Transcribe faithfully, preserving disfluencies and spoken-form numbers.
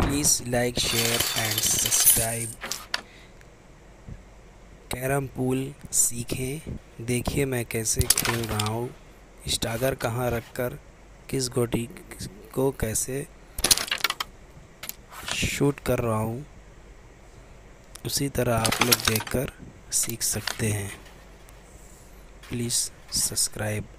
Please like share and subscribe. Carrom pool सीखें। देखिए मैं कैसे खेल रहा हूँ, स्टागर कहाँ रखकर किस गोटी को कैसे शूट कर रहा हूँ, उसी तरह आप लोग देखकर सीख सकते हैं। Please subscribe.